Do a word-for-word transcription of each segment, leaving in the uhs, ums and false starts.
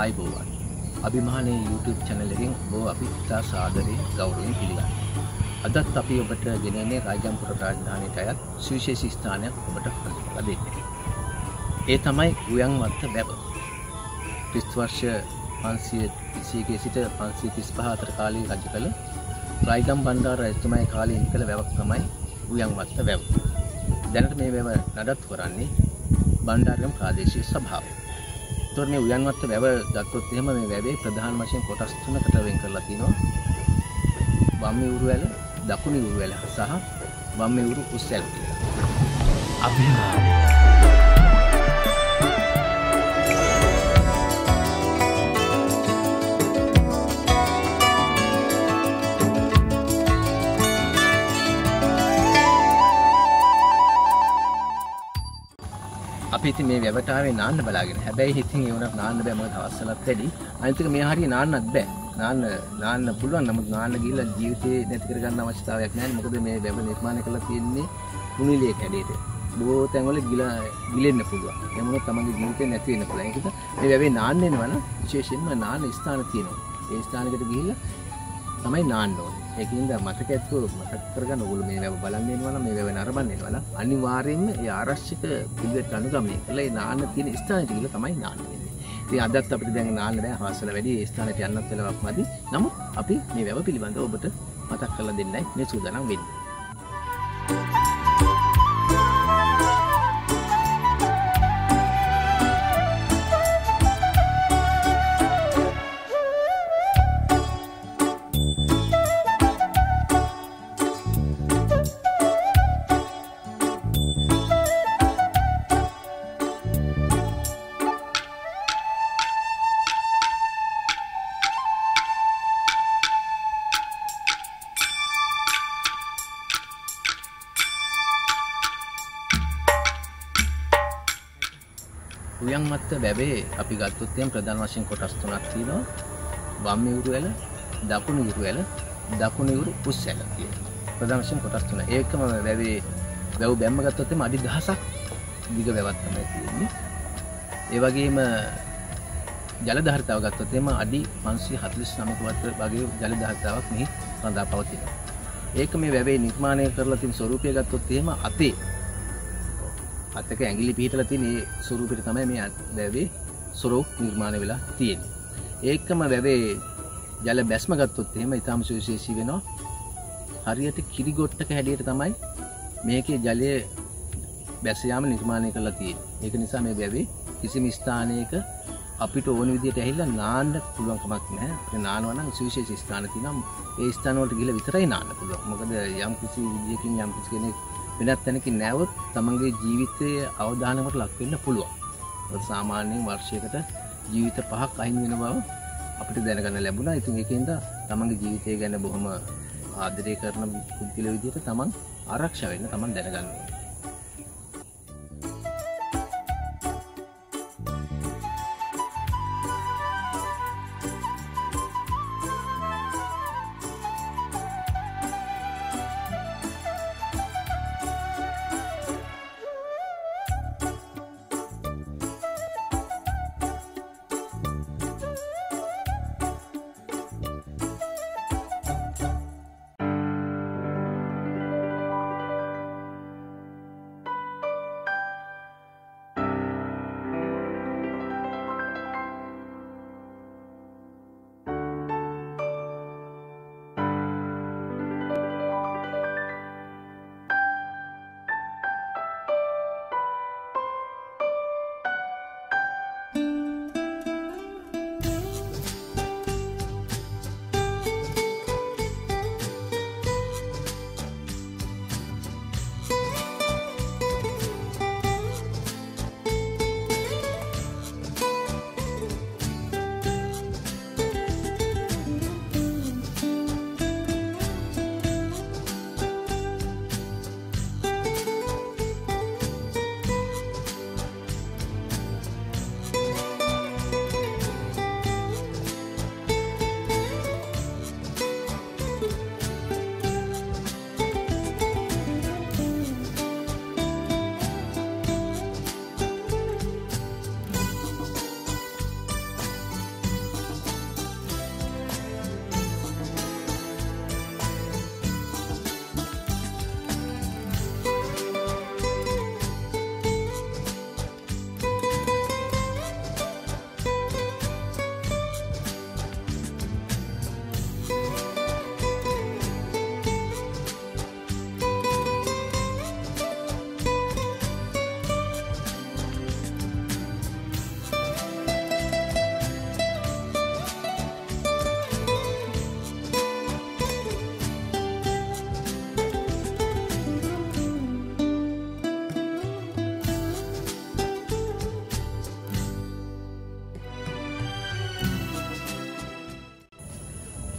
ආයුබෝවන්. අභිමානී YouTube channel එකෙන් ඔබ අපි ඉතා සාදරයෙන් ගෞරවයෙන් පිළිගන්නවා. අදත් අපි ඔබට ගෙනෙන්නේ රාජාම්පුර රාජධානියට අයත් සුවිශේෂී ස්ථානයක් ඔබට හඳුන්වලා දෙන්නේ. ඒ තමයි උයන්වත්ත වැව. ක්‍රිස්තු වර්ෂ පන්සිය තිස් එකේ සිට පන්සිය තිස් පහ අතර කාලයේ රජ කළ රායිගම් බණ්ඩාර රජතුමාගේ කාලේ ඉඳලා වැවක් තමයි උයන්වත්ත වැව. දැනට මේ වැව නඩත්තු කරන්නේ බණ්ඩාරගම ප්‍රාදේශීය සභාව. ඒතකොට මේ උයන්වත්ත වැව ගත්තොත් එහෙම මේ වැවේ ප්‍රධාන වශයෙන් කොටස් තුනකට වෙන් කරලා තිනවා. වම් උරු වැල, දකුණු උරු වැල සහ වම් උරු උස් වැල කියලා. අභිමානයි. අපි ඉතින් මේ වැවට ආවේ නාන්න බලාගෙන. හැබැයි ඉතින් ඒ වුණත් නාන්න බෑ මොකද අවස්සලත් වැඩි. අනිත් එක මේ හරිය නාන්නත් බෑ. නාන්න නාන්න පුළුවන් නමුත් නාන්න ගිහිල්ලා ජීවිතේ නැති කරගන්න අවශ්‍යතාවයක් නැහැ. මොකද මේ වැව නිර්මාණය කරලා තියෙන්නේ කුණිලිය කැඩේට. බොහෝ තැන්වල ගිලා ගිලෙන්න පුළුවන්. ඒ මොනොත් තමන්ගේ ජීවිතේ නැති වෙන්න පුළුවන්. ඒකද මේ වැවේ නාන්න එනවා නම් විශේෂයෙන්ම නාන්න ස්ථාන තියෙනවා. ඒ ස්ථානයකට ගිහිල්ලා තමයි නාන්න ඕනේ. ඒකින්ද මතක ඇතුව මතක කරගන්න ඕගොල්ලෝ මේ වැව බලන්න එනවා නම් මේ වැව නරඹන්න එනවා නම් අනිවාර්යයෙන්ම ඒ ආරක්ෂක පිළිවෙත් අනුගමනය කරලා ඒ නාන්න තියෙන ස්ථානයට ගිහලා තමයි නාන්න වෙන්නේ. ඉතින් අදත් අපිට දැන් නාන්න බෑ හවසල වැඩි ඒ ස්ථානයට යන්නත් වෙලාවක් මදි. නමුත් අපි මේ වැව පිළිබඳව ඔබට මතක් කරලා දෙන්නයි මේ සූදානම් වෙන්නේ. උයන්වත්ත වැවේ අපි ගත්තොත් එහෙනම් ප්‍රධාන වශයෙන් කොටස් තුනක් තියෙනවා. වම් උරු වැල, දකුණු උරු වැල, දකුණු උරු උස් වැල කියලා. ප්‍රධාන වශයෙන් කොටස් තුන. ඒකම වැවේ වැව බැම්ම ගත්තොත් එහෙනම් අඩි දහසක් දිග වැවක් තමයි තියෙන්නේ. ඒ වගේම ජල ධාරිතාව ගත්තොත් එහෙනම් අඩි පන්සිය හතළිස් නවයක වගේ ජල ධාරිතාවක් මෙහි සඳහා පවතිනවා. ඒක මේ වැවේ නිර්මාණය කරලා තියෙන ස්වරූපය ගත්තොත් එහෙනම් අතේ අතක ඇඟිලි පිහිටලා තියෙන ඒ ස්වරූපෙට තමයි මේ වැවේ ස්වරූප නිර්මාණය වෙලා තියෙන්නේ. ඒකම වැවේ ජල බැස්ම ගත්තොත් එහෙම ඊටාම සුවිශේෂී වෙනවා. හරියට කිරිගොට්ටක හැඩයට තමයි මේකේ ජලය බැස යාම නිර්මාණය කරලා තියෙන්නේ. ඒක නිසා මේ වැවේ කිසිම ස්ථානයක අපිට ඕන විදිහට ඇහිලා නාන්න පුළුවන් කමක් නැහැ. ඒ නානවා නම් සුවිශේෂී ස්ථාන තියෙනවා. ඒ ස්ථාන වලට ගිහලා විතරයි නාන්න පුළුවන්. මොකද යම් කිසි විදියකින් යම් කිසි කෙනෙක් වෙනත් තැනකින් නැවොත් තමන්ගේ ජීවිතයේ අවධානයකට ලක් වෙන්න පුළුවන්. ඒක සාමාන්‍යයෙන් වර්ෂයකට ජීවිත පහක් අහිමි වෙන බව අපිට දැනගන්න ලැබුණා. ඉතින් ඒකෙන්ද තමන්ගේ ජීවිතය ගැන බොහොම ආදරය කරන පුද්ගල විදිහට තමන් ආරක්ෂා වෙන්න තමන් දැනගන්න ඕනේ.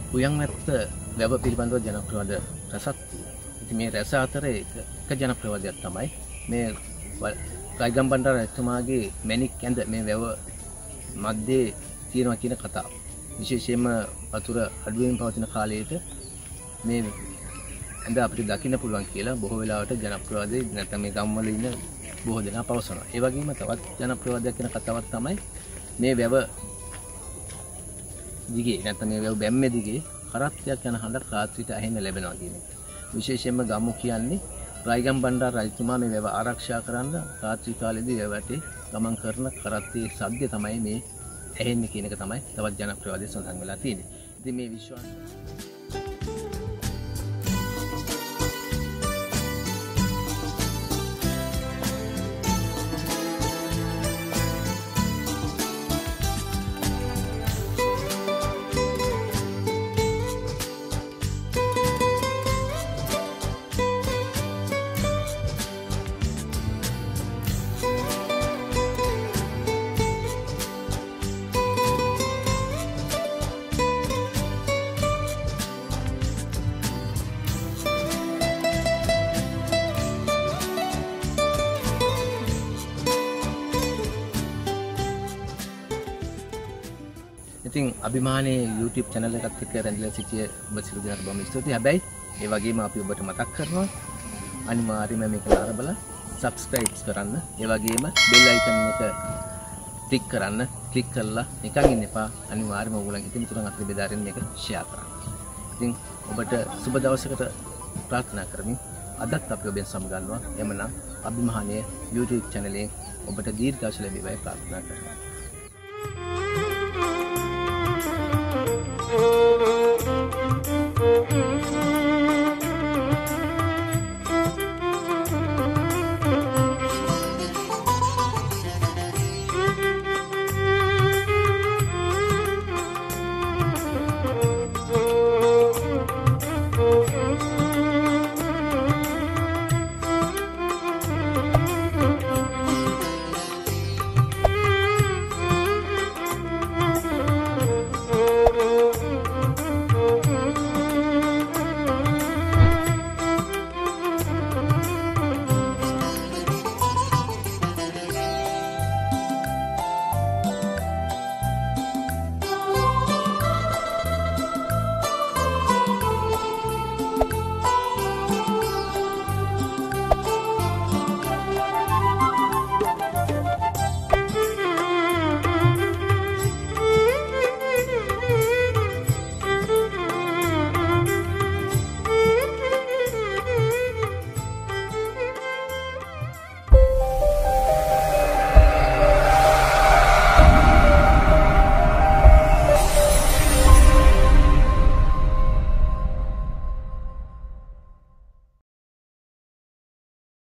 උයන්මැත්ත වැව පිළිබඳව ජනප්‍රවාද රසක් තියෙනවා. ඉතින් මේ රස අතර එක එක ජනප්‍රවාදයක් තමයි මේ රයිගම් බණ්ඩාර රජතුමාගේ මැණික් ඇඳ මේ වැව මැද්දේ තියෙනවා කියන කතාව. විශේෂයෙන්ම වතුර අඩුවෙන් පවතින කාලයේට මේ ඇඳ අපිට දකින්න පුළුවන් කියලා බොහෝ වෙලාවට ජනප්‍රවාදයේ නැත්නම් මේ ගම්වල ඉන්න බොහෝ දෙනා පවසනවා. ඒ වගේම තවත් ජනප්‍රවාදයක් වෙන කතාවක් තමයි මේ වැව දිගේ නැත්නම් මේ වැව බැම්මේ දිගේ කරත්තයක් යන හඬ රාත්‍රියට ඇහෙන්න ලැබෙනවා කියන එක. විශේෂයෙන්ම ගම්මු කියන්නේ රයිගම් බණ්ඩාර රජතුමා මේ වැව ආරක්ෂා කරන්න රාත්‍රී කාලේදී වැවට ගමන් කරන කරත්තේ ශබ්දය තමයි මේ ඇහෙන්නේ කියන එක තමයි තවත් ජනප්‍රවාදයේ සඳහන් වෙලා තියෙන්නේ. ඉතින් මේ විශ්වාසය ඉතින් අභිමානයේ YouTube channel එකත් එක්ක රැඳිලා සිටිය ඔබ සියලු දෙනාට බොහොම ස්තුතියි. හැබැයි ඒ වගේම අපි ඔබට මතක් කරනවා අනිවාර්යයෙන්ම මේක නරඹලා subscribe කරන්න. ඒ වගේම bell icon එක click කරන්න. click කරලා නිකන් ඉන්න එපා. අනිවාර්යයෙන්ම ඔයගොල්ලන් ඉතින් තුරන් අතට බෙදාගෙන මේක share කරන්න. ඉතින් ඔබට සුබ දවසකට ප්‍රාර්ථනා කරමින් අදත් අපි ඔබෙන් සමගන්නවා. එමනම් අභිමානයේ YouTube channel එකෙන් ඔබට දීර්ඝායුෂ ලැබේවායි ප්‍රාර්ථනා කරනවා.